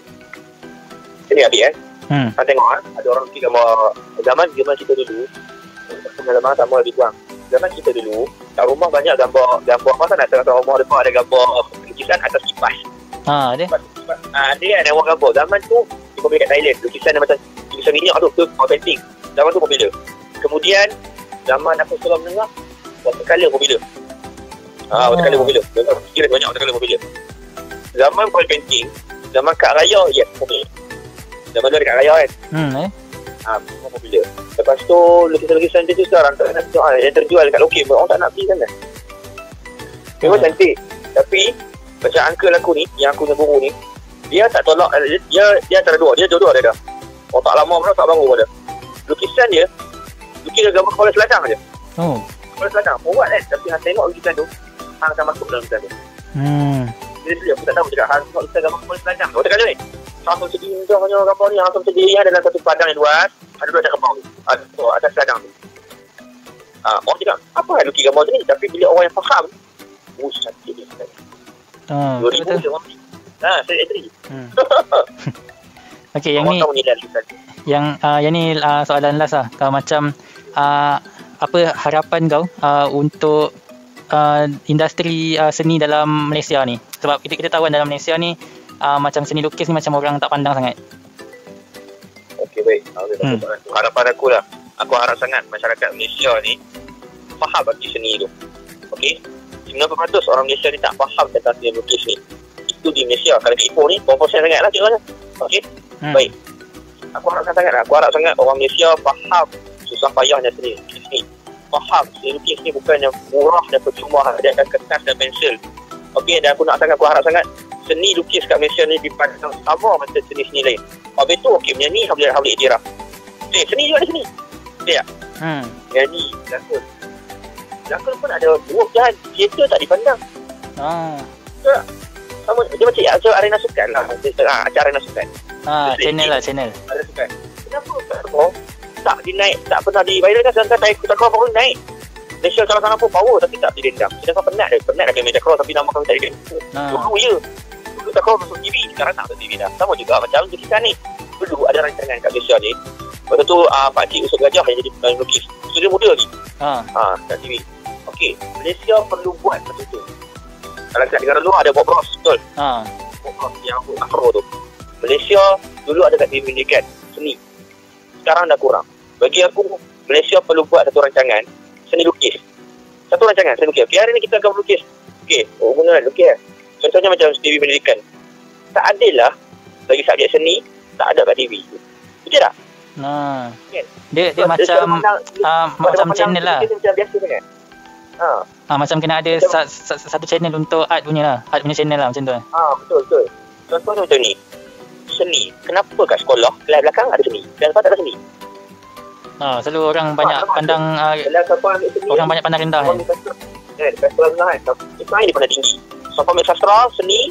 Ini Afiq eh. Hmm. Ha, tengok ha, ada orang lukis gambar zaman zaman kita dulu. Zaman sama lebih kurang. Zaman kita dulu, kat rumah banyak gambar gambar apa nak tengok rumah depan ada gambar lukisan atas kipas. Ha dia. Ah, dia ada orang gambar. Zaman tu dia popular kat Thailand. Lukisan dia macam lukisan minyak tu, tu painting. Zaman tu popular. Kemudian zaman apa sekolah menengah, watercolor popular. Ah, Oh. watercolor popular. Kira banyak watercolor popular. Zaman oil painting, zaman kad raya, yes, popular. Zaman tu ada kad raya kan. Hmm eh. Ah, semua popular. Lepas tu lukisan-lukisan dia tu sekarang tak nak jual, yang terjual dekat lokal pun orang tak nak beli sangat. Memang Hmm. cantik. Tapi macam uncle aku ni, yang aku punya guru ni, dia tak tolak, dia dia, dia antara dua, dia dua-dua dia dah. Orang tak lama pun tak bangun pun dah. Lukisan dia, lukis gambar kepala seladang je. Oh. Kepala seladang, buat kan. Tapi hang tengok lukisan tu, hang akan masuk dalam lukisan tu. Hmm. Dia dia aku tak tahu cakap, hang tengok lukisan gambar kepala seladang. Kau tak kata ni? Hang macam sedih, hanya gambar ni, hang macam diri ada dalam satu padang yang luas, ada dua atas gambar tu. Ada tu, atas seladang tu. Ah, orang cakap, apa yang lukis gambar tu ni? Tapi bila orang yang faham, oh cantik ni sebenarnya. Oh, dua ribu betul. je orang beli. Ha, saya agree. Hmm. Okey, yang Orang ni tahu nilai lukisan tu. yang uh, yang ni uh, soalan last lah. Kalau macam uh, apa harapan kau uh, untuk uh, industri uh, seni dalam Malaysia ni? Sebab kita kita tahu kan dalam Malaysia ni uh, macam seni lukis ni macam orang tak pandang sangat. Okey, baik. Okay, Hmm. hmm. Harapan aku lah. Aku harap sangat masyarakat Malaysia ni faham arti seni tu. Okey? sembilan puluh peratus orang Malaysia ni tak faham tentang seni lukis ni. Itu di Malaysia. Kalau di Ipoh ni, berapa persen sangat lah kira-kira. Okey? Hmm. Baik. Aku harapkan sangat lah. Aku harap sangat orang Malaysia faham susah payahnya seni lukis ni. Faham seni lukis ni bukannya murah dan percuma hadiahkan kertas dan pensel. Okey, dan aku nak sangat, aku harap sangat seni lukis kat Malaysia ni dipandang sama macam seni-seni lain. Habis tu, okey, menyanyi boleh boleh iktiraf. Eh, seni juga ada seni. Betul tak? Hmm. Menyanyi, lakon. Lakon pun ada dua pecahan. Teater tak dipandang. Ah. Sama, dia macam ya, macam arena sukan lah. Ah, acara arena sukan. Ah, channel lah channel. Arena sukan. Kenapa tak tak dinaik, tak pernah diviralkan sedangkan saya kita kau baru naik. Malaysia kalau sana pun power tapi tak didendam. Sedangkan penat dia, penat dah kami cross tapi nama kami tak didendam. Ah. Dulu ya. Dulu tak kau masuk T V, sekarang tak masuk T V dah. Sama juga macam lukisan ni. Dulu ada rancangan kat Malaysia ni. Waktu tu uh, Pak Cik Usop Gajah yang jadi uh, lukis. So dia muda lagi. Ah. Ha, kat T V. Okey, Malaysia perlu buat macam tu. Kalau kat negara luar ada Bob Ross, betul. Ah. Bob Ross yang aku afro tu. Malaysia dulu ada kat T V pendidikan seni. Sekarang dah kurang. Bagi aku, Malaysia perlu buat satu rancangan seni lukis. Satu rancangan seni lukis. Okay, hari ni kita akan melukis. Okey, oh guna lukis. Contohnya macam T V pendidikan. Tak adil lah bagi subjek seni tak ada kat T V. Betul tak? Nah. Kan? Dia dia Sebab macam pandang, ah, macam channel lah. Macam biasa sangat. Ha, Ah, macam kena ada sa, sa, satu channel untuk art punya lah. Art punya channel lah macam tu. ha, betul betul. Contohnya macam ni. Seni. Kenapa kat sekolah kelas belakang ada seni, kelas depan tak ada seni? Ah, selalu orang banyak nampak pandang ah, Kelas siapa ambil seni? orang banyak pandang rendah Orang kan. ambil sastra. Eh, dekat sekolah rendah kan. Itu yang dia pandang tinggi. Siapa ambil sastra, seni,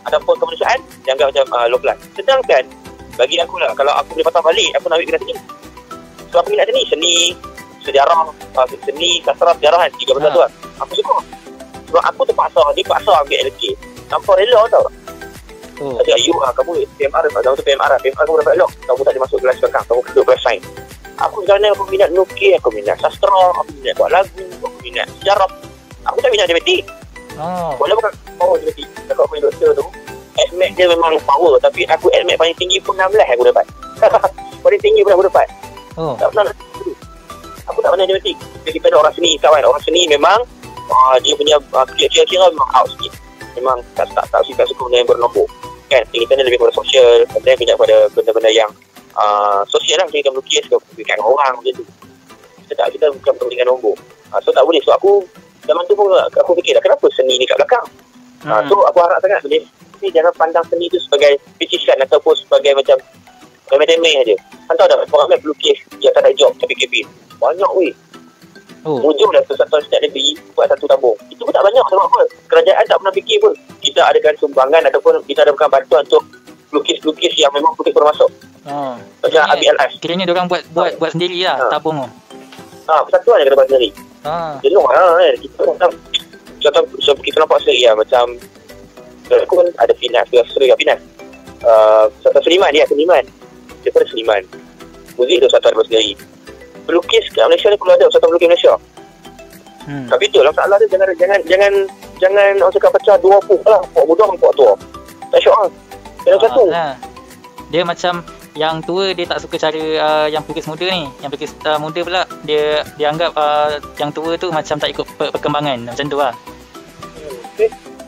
ataupun kemanusiaan, dianggap macam uh, low class. Sedangkan bagi aku lah, kalau aku boleh patah balik, aku nak ambil bidang seni. Sebab aku minat seni, seni, sejarah, uh, seni, sastra, sejarahan, tiga benda Ha. tu lah. Aku suka. Sebab aku terpaksa, dia paksa ambil L K. Tanpa rela tau. Oh. Tadi ayuh lah, kamu P M R, zaman tu P M R lah. P M R kamu dapat elok. Kamu tak ada masuk kelas belakang, kamu duduk kelas sains. Aku kerana aku minat melukis, aku minat sastra, aku minat buat lagu, aku minat sejarah. Aku tak minat matematik. Oh. Walaupun power matematik. Kalau aku punya doktor tu, S M A C dia memang power. Tapi aku S M A C paling tinggi pun enam belas aku dapat. Paling tinggi pun aku dapat. Oh. Tak pernah nak dulu. Aku tak pernah matematik. Jadi kita ada orang seni kawan. Orang seni memang uh, dia punya uh, kira-kira memang out sikit. Memang tak tak tak suka suka benda yang bernombor. Kan, kita ni lebih pada sosial, dan banyak pada benda-benda yang uh, sosial lah. Kita melukis, kita memberikan orang macam tu. Kita tak, kita bukan memberikan nombor. Uh, so tak boleh. So aku zaman tu pun aku fikir dah, kenapa seni ni kat belakang? Uh, Hmm. so aku harap sangat ni, ni jangan pandang seni tu sebagai picisan ataupun sebagai macam remeh-remeh aja. Kan tahu dah, orang main pelukis yang tak ada job tapi K P. Banyak weh. Oh. Hujung dah satu setiap negeri buat satu tabung. Itu pun tak banyak. Sebab apa? Kerajaan tak pernah fikir pun kita adakan sumbangan ataupun kita adakan bantuan untuk lukis-lukis yang memang lukis bermasuk. Oh. Macam Abi Al-As. Kiranya diorang buat buat buat sendiri lah, Ha. tabung tu. Ha, persatuan yang kena buat sendiri. Ha. Jenuh lah kan. Kita macam contoh, so, kita nampak sendiri lah. Macam aku kan ada Finas. Dia sendiri lah Finas. Uh, satu seniman dia, seniman. Dia pun seniman. Muzik tu satu ada buat sendiri. Pelukis kat Malaysia ni perlu ada satu pelukis Malaysia. Hmm. Tapi tu lah masalah dia, jangan jangan jangan jangan orang cakap pecah dua puak lah. Puak muda dengan puak tua. Tak syok lah. Jangan Ah, satu. lah. Dia macam yang tua dia tak suka cara uh, yang pelukis muda ni. Yang pelukis uh, muda pula dia dia anggap uh, yang tua tu macam tak ikut per- perkembangan. Macam tu lah. Hmm, okay.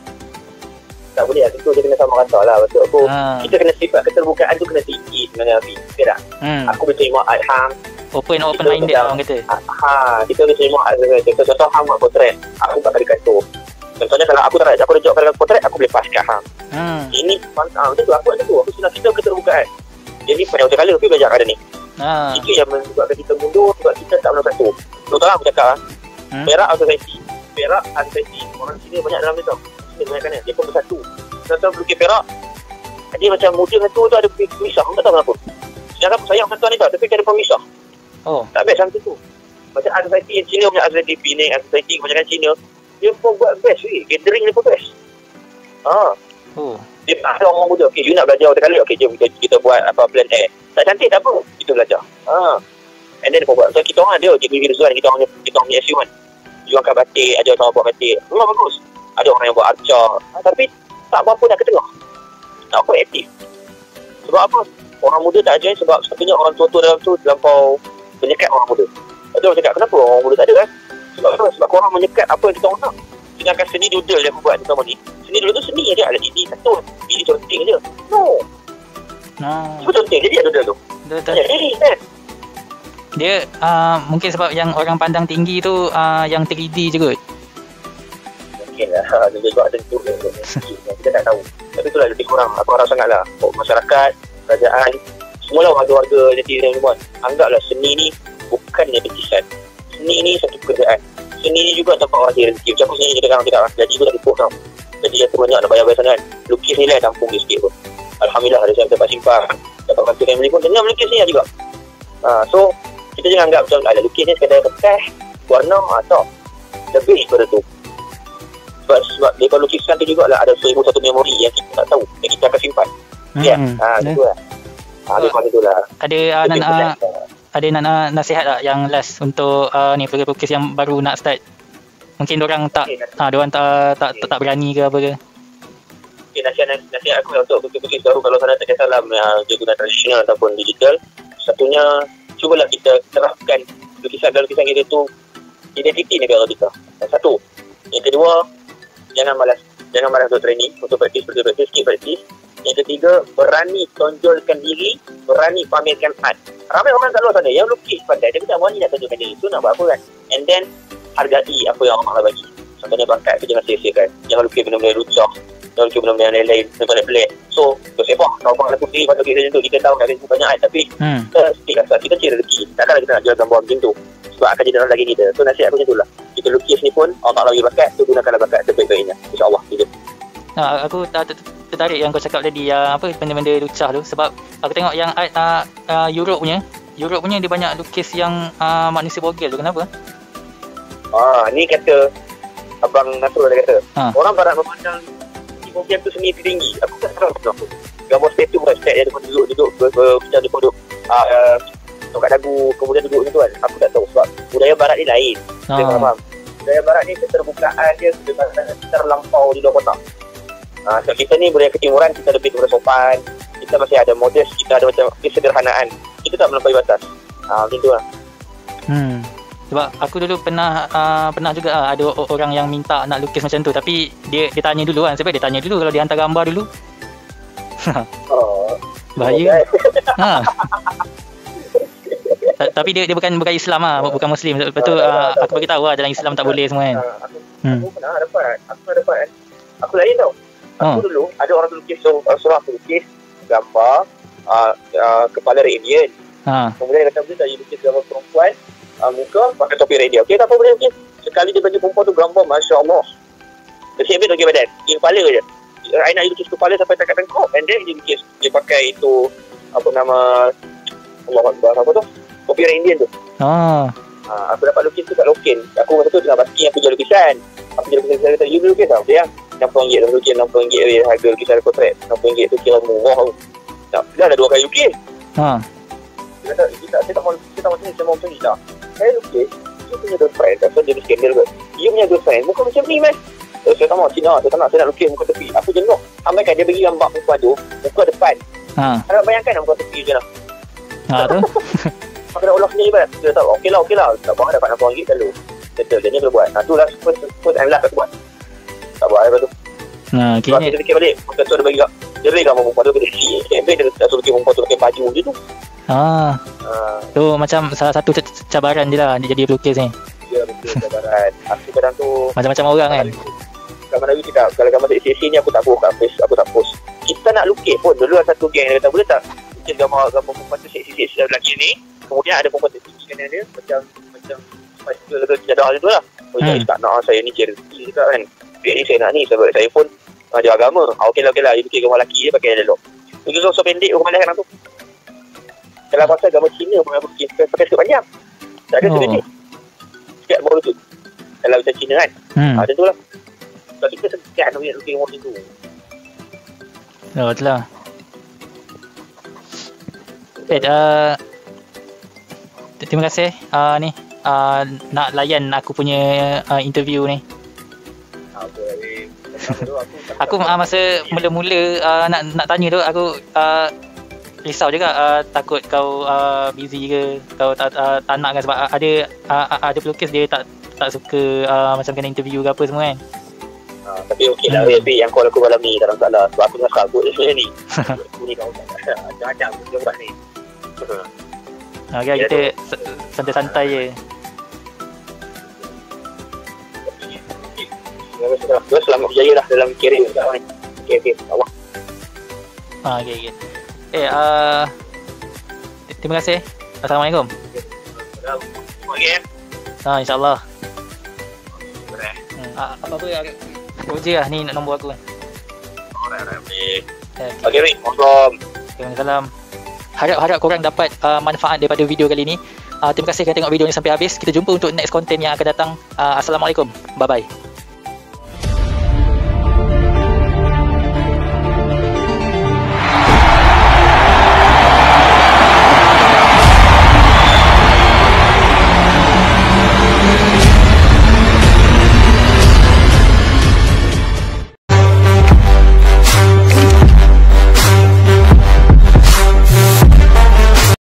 Tak boleh lah. Itu dia kena sama rata lah. Maksud aku, Ha. kita kena sifat keterbukaan tu kena tinggi sebenarnya. Abi. Okay tak? Hmm. Aku boleh terima art hang. Open open Kita minded macam- lah orang kata. Ha, kita boleh terima art hang. Contoh, contoh hang buat potret. Aku tak ada kantor. Contohnya kalau aku tak ada, aku ada job pada potret, aku boleh pass kat hang. Hmm. Ini, ah, macam tu. Aku ada tu. Aku senang kita keterbukaan. Jadi pada waktu kala, tapi belajar ada ni. Ha. Itu yang menyebabkan kita mundur sebab kita tak pernah satu. Contohlah aku cakap ah, Hmm. Perak Society. Perak Society. Orang sini banyak dalam dia tau. Sini banyak kan dia pun bersatu. Contoh pelukis Perak, dia macam muda dengan tua tu ada pemisah. Aku tak tahu kenapa. Sedangkan aku sayang satu ni tau, tapi dia ada pemisah. Oh. Tak best macam tu. Macam Art Society yang Cina punya Art Society, Penang Art Society kebanyakan Cina, dia pun buat best weh. Gathering dia pun best. Ha. Oh. Dia ada orang muda. Okay, you nak belajar waktu kali. Okay, jom kita, kita buat apa plan A. Tak cantik tak apa. Kita belajar. Ha. And then dia pun buat. So, kita orang ada. Cikgu Rizwan, kita orang kita orang punya S U kan. You angkat batik, ajar orang buat batik. Memang bagus. Ada orang yang buat arca. Ha, tapi tak berapa dah ke tengah. Tak apa aktif. Sebab apa? Orang muda tak ajar sebab satunya orang tua-tua dalam tu terlampau menyekat orang muda. Betul orang cakap, kenapa orang muda tak ada kan? Sebab apa? Sebab korang menyekat apa yang kita orang nak. Sedangkan seni doodle yang aku buat terutama ni, seni doodle tu seni je, ada ini satu, ini conteng je. No. Ha. Cuma conteng je dia doodle tu. Betul. Tak ada kan? Dia uh, mungkin sebab yang orang pandang tinggi tu uh, yang tiga D je kot. Mungkin lah. Dia juga ada tu. Kita tak tahu. Tapi itulah lebih kurang. Aku harap sangat lah. Masyarakat, kerajaan, semualah warga-warga netizen semua. Anggaplah seni ni bukannya petisan. Seni ni satu pekerjaan. Seni ni juga tempat orang cari rezeki. Macam aku sendiri kita kadang-kadang gaji pun tak cukup tau. Jadi aku banyak nak bayar-bayar sangat. Lukis ni lah tampung dia sikit pun. Alhamdulillah ada saya dapat simpan. Dapat bantu family pun. Dengan melukis ni lah juga. Ha, so, kita jangan anggap macam ada lukis ni sekadar kertas, warna, atau lebih daripada tu. Sebab, sebab daripada lukisan tu juga lah ada seribu satu memori yang kita tak tahu. Yang kita akan simpan. Ya, Hmm. ha, Ya. gitu lah. Ha, dia macam tu lah. Ada uh, nak, uh, ada nak, nak nasihat tak yang last untuk uh, ni pelukis yang baru nak start? Mungkin diorang tak Okay, ha diorang tak tak, tak tak berani ke apa ke? Okay, nasihat, nasihat aku lah untuk pelukis baru kalau sana tak kisahlah uh, dia guna tradisional ataupun digital. Satunya, cubalah kita terapkan lukisan-lukisan kita tu identiti negara kita. Yang satu. Yang kedua, jangan malas. Jangan malas untuk training, untuk praktis, praktis, praktis, keep praktis. Yang ketiga, berani tonjolkan diri, berani pamerkan art. Ramai orang kat luar sana yang lukis pandai, dia tak berani nak tonjolkan diri. So nak buat apa kan? And then, hargai apa yang Allah Ta'ala bagi. Contohnya bakat tu jangan sia-siakan. Jangan lukis benda-benda lucah. Jangan lukis benda-benda yang lain-lain, benda-benda pelik. So, bersepah. Kalau orang laku sendiri pada lukis macam tu, kita tahu kat Facebook banyak art. Tapi, Hmm. kita sedikit rasa, kita cari rezeki. Takkanlah kita nak jual gambar macam tu. Sebab akan jadi dalam lagi kita. So, nasihat aku macam tu lah. Kita lukis ni pun, Allah Ta'ala bagi bakat, tu gunakanlah bakat sebaik-baiknya. InsyaAllah. Gitu. Ha, aku tak tertarik yang kau cakap tadi, yang apa benda-benda lucah tu, sebab aku tengok yang art uh, uh, Europe punya, Europe punya dia banyak lukis yang uh, manusia bogel tu. Kenapa? Ah, ni kata Abang Nasrul ada kata, Ha. orang barat memandang bogel tu seni tinggi. Aku tak tahu kenapa. Gambar statue buat set dia duduk-duduk macam dia duduk uh, kat dagu, kemudian duduk macam tu kan. Aku tak tahu sebab budaya barat ni lain. Ha. Dia faham. Budaya barat ni keterbukaan dia terlampau di luar kotak. Ha, so kita ni budaya ketimuran, kita lebih bersopan, kita masih ada modest, kita ada macam kesederhanaan. Kita tak melampaui batas. Ha, macam tu lah. Hmm. Sebab aku dulu pernah uh, pernah juga uh, ada orang yang minta nak lukis macam tu, tapi dia dia tanya dulu kan, sebab dia tanya dulu kalau dia hantar gambar dulu. Oh, Bahaya. Ha. Ta- Tapi dia dia bukan bukan Islam ah, bukan Muslim. Lepas tu uh, aku bagi tahu lah dalam Islam tak boleh semua kan. Uh, aku, Hmm. aku pernah dapat. Aku pernah dapat kan. Aku lain tau. Aku Oh. dulu ada orang tu lukis suruh, uh, suruh aku lukis gambar uh, uh, kepala alien. Ha. Kemudian dia kata boleh tak you lukis gambar perempuan uh, muka pakai topi radio. Okey, tak apa boleh lukis. Sekali dia bagi perempuan tu gambar, Masya Allah. Dia siapin lagi badan. Dia kepala je. I nak you lukis kepala sampai dekat tengkok. And then dia lukis. Dia pakai itu apa nama Allah Akbar apa tu? Topi orang Indian tu. Oh. Ha, aku dapat lukis tu kat Loken. Aku masa tu tengah basking aku jual lukisan. Aku jual lukisan, dia kata, you boleh lukis tau? Dia enam puluh ringgit lukis, enam puluh ringgit dia harga lukisan potret. enam puluh ringgit tu kira murah tau. Tak, dia ada dua kali lukis. Ha. Dia kata, saya tak, saya tak mau lukis, saya tak macam ni, saya mau macam ni tak. Saya lukis, you punya girlfriend, tak, so dia skandal kot. You punya girlfriend, muka macam ni man. So, saya tak mau, Cina, saya tak nak, saya nak lukis muka tepi. Aku jenuh. Sampai kan dia bagi gambar muka tu, muka depan. Ha. Kalau bayangkan muka tepi je lah. Ha tu. Maka nak ulang sendiri kan. Dia tahu, okey lah, okey lah. Tak buat dapat enam puluh ringgit selalu. Betul, dia ni boleh buat. Nah, tu lah first, first and last aku buat. Tak buat lepas tu. Nah, Sebab kini kita fikir balik. Maka tu dia bagi kat, dia bagi gambar perempuan tu, dia kata, eh, dia tak suruh bikin perempuan tu pakai baju je tu. ha, Ha, tu macam salah satu c- cabaran dia lah dia jadi pelukis ni. dia betul cabaran. Aku kadang tu, Macam-macam orang kan. gambar Nabi cakap, kalau gambar seksi-seksi ni aku tak post kat face, aku tak post. Kita nak lukis pun, dulu ada satu geng dia kata, boleh tak lukis gambar gambar perempuan tu seksi-seksi lelaki ni, kemudian ada perempuan seksi kanan dia, macam macam bicycle ke jadah tu lah. Oh, Hmm. hmm. tak nak, saya ni charity cakap kan. Dia ni saya nak ni, sebab saya pun ada agama. Ah, okey lah, okey lah, you lukis gambar lelaki dia pakai elok. Lukis so pendek, orang malas kan tu. Kalau pasal gambar Cina pun aku lukis, pakai skirt panjang. Tak ada Oh. skirt ni. Skirt bawah lutut. Kalau macam Cina kan. Hmm. Ah, macam tu lah. Sebab kita sekian nak lukis gambar macam tu. Oh, betul lah. Eh, uh, terima kasih uh, ni uh, nak layan aku punya uh, interview ni. Ah, boleh. Pertama tu aku Aku uh, masa mula-mula uh, nak nak tanya tu aku uh, risau juga, uh, takut kau uh, busy ke, kau tak uh, tak nak kan, sebab ada uh, ada pelukis dia tak tak suka uh, macam kena interview ke apa semua kan. Ah, tapi okey lah, Hmm. hmm. yang call aku malam ni tak ada masalah. Sebab aku nak kabut sebenarnya ni. Aku ni kau tak ada macam buat ni. Ha, okay, Ya, kita s- santai-santai je. Terus selamat berjaya lah dalam kerjaya sekarang ni. Okey, okey. Awak. Ha, okay, okay. Eh, uh, t- terima kasih. Assalamualaikum. Okey. Ha, insyaAllah. Boleh. Hmm, ah, apa-apa agak je lah ni nombor aku kan. Alright, alright. Okey. Eh, okay. Okey, Rik. Assalamualaikum. Waalaikumsalam. Harap-harap korang dapat uh, manfaat daripada video kali ni. Uh, terima kasih kerana tengok video ni sampai habis. Kita jumpa untuk next content yang akan datang. Uh, Assalamualaikum. Bye-bye.